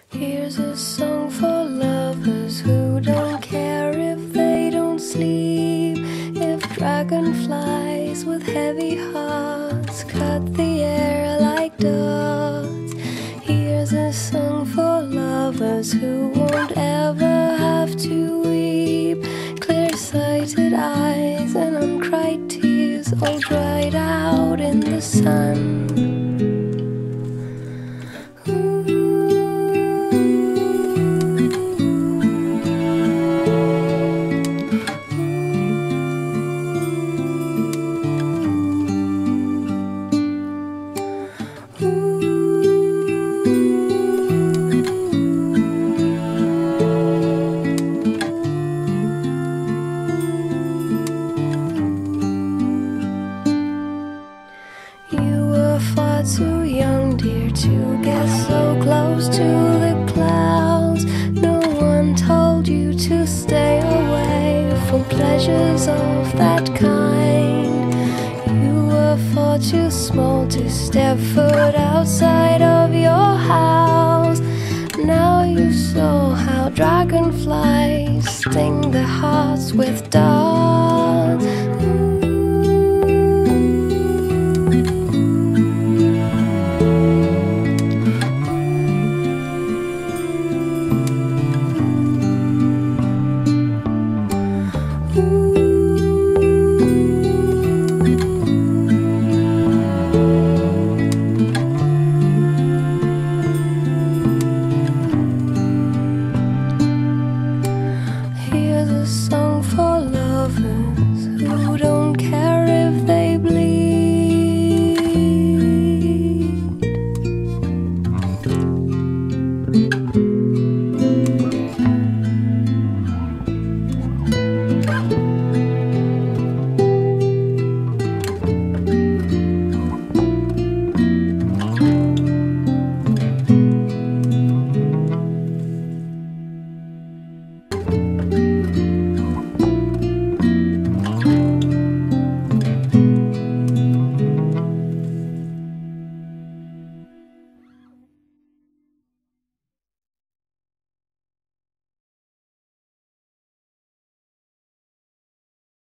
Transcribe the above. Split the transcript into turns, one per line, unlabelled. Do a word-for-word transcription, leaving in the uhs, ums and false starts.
Here's a song for lovers who don't care if they don't sleep, if dragonflies with heavy hearts cut the air like dots. Here's a song for lovers who won't ever have to weep, clear-sighted eyes and uncried tears all dried out in the sun. Far too young, dear, to get so close to the clouds. No one told you to stay away from pleasures of that kind. You were far too small to step foot outside of your house. Now you saw how dragonflies sting the hearts with dark